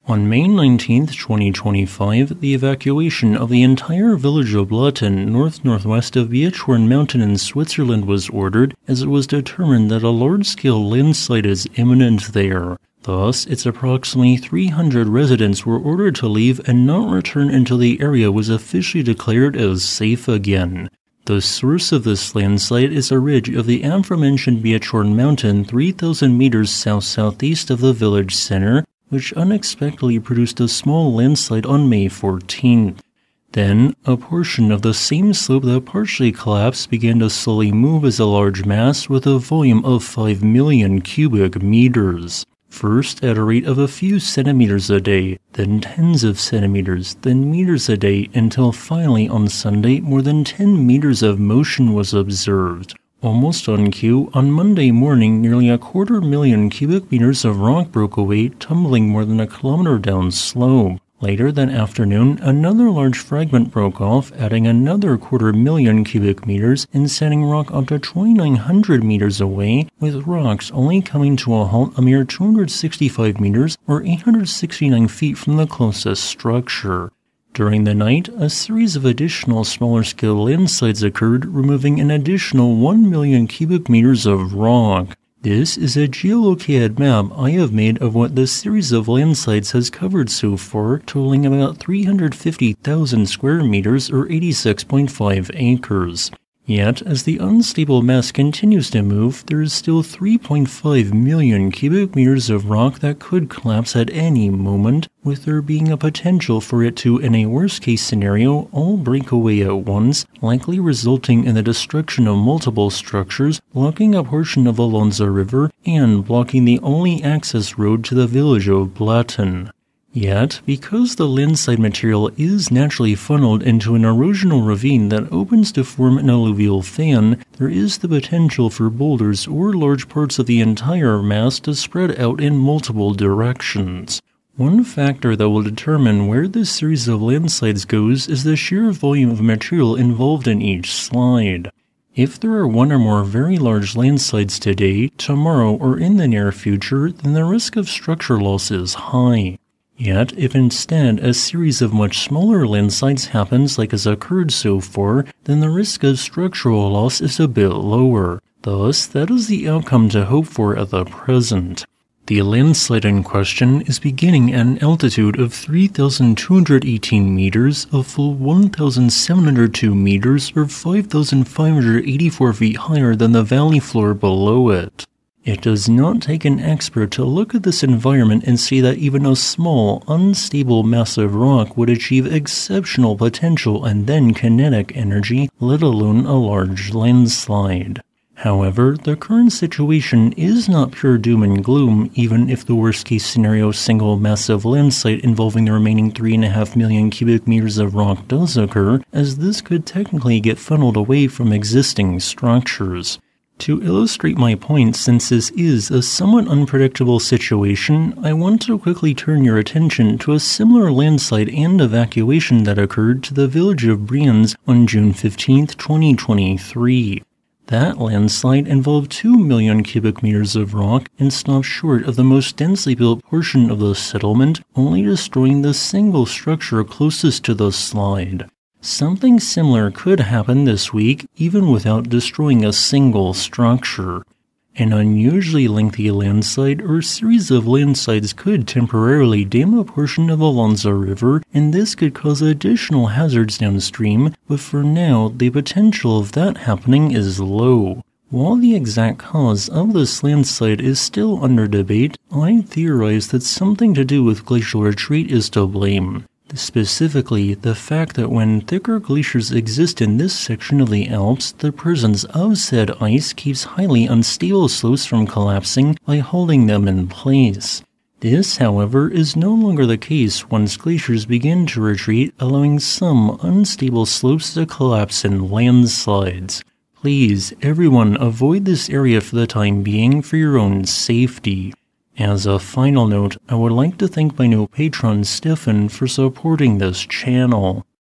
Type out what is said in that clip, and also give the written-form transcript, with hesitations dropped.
On May 19, 2025, the evacuation of the entire village of Blatten, northwest of Bietschhorn mountain in Switzerland was ordered, as it was determined that a large-scale landslide is imminent there. Thus, its approximately 300 residents were ordered to leave and not return until the area was officially declared as safe again. The source of this landslide is a ridge of the aforementioned Bietschhorn mountain 3,000 meters south-southeast of the village center, which unexpectedly produced a small landslide on May 14th. Then, a portion of the same slope that partially collapsed began to slowly move as a large mass with a volume of 5 million cubic meters. First at a rate of a few centimeters a day, then tens of centimeters, then meters a day, until finally on Sunday more than 10 meters of motion was observed. Almost on cue, on Monday morning, nearly 250,000 cubic meters of rock broke away, tumbling more than a kilometer down slope. Later that afternoon, another large fragment broke off, adding another 250,000 cubic meters and sending rock up to 2,900 meters away, with rocks only coming to a halt a mere 265 meters or 869 feet from the closest structure. During the night, a series of additional smaller-scale landslides occurred, removing an additional 1 million cubic meters of rock. This is a geolocated map I have made of what this series of landslides has covered so far, totaling about 350,000 square meters or 86.5 acres. Yet, as the unstable mass continues to move, there is still 3.5 million cubic meters of rock that could collapse at any moment, with there being a potential for it to, in a worst-case scenario, all break away at once, likely resulting in the destruction of multiple structures, blocking a portion of the Landslides River, and blocking the only access road to the village of Blatten. Yet, because the landslide material is naturally funneled into an erosional ravine that opens to form an alluvial fan, there is the potential for boulders or large parts of the entire mass to spread out in multiple directions. One factor that will determine where this series of landslides goes is the sheer volume of material involved in each slide. If there are one or more very large landslides today, tomorrow, or in the near future, then the risk of structure loss is high. Yet, if instead a series of much smaller landslides happens like has occurred so far, then the risk of structural loss is a bit lower. Thus, that is the outcome to hope for at the present. The landslide in question is beginning at an altitude of 3,218 meters, a full 1,702 meters, or 5,584 feet higher than the valley floor below it. It does not take an expert to look at this environment and see that even a small, unstable mass of rock would achieve exceptional potential and then kinetic energy, let alone a large landslide. However, the current situation is not pure doom and gloom, even if the worst-case scenario single massive landslide involving the remaining 3.5 million cubic meters of rock does occur, as this could technically get funneled away from existing structures. To illustrate my point, since this is a somewhat unpredictable situation, I want to quickly turn your attention to a similar landslide and evacuation that occurred to the village of Brienz on June 15, 2023. That landslide involved 2 million cubic meters of rock and stopped short of the most densely built portion of the settlement, only destroying the single structure closest to the slide. Something similar could happen this week, even without destroying a single structure. An unusually lengthy landslide or series of landslides could temporarily dam a portion of the Landslides River, and this could cause additional hazards downstream, but for now, the potential of that happening is low. While the exact cause of this landslide is still under debate, I theorize that something to do with glacial retreat is to blame. Specifically, the fact that when thicker glaciers exist in this section of the Alps, the presence of said ice keeps highly unstable slopes from collapsing by holding them in place. This, however, is no longer the case once glaciers begin to retreat, allowing some unstable slopes to collapse in landslides. Please, everyone, avoid this area for the time being for your own safety. As a final note, I would like to thank my new patron Stefan for supporting this channel.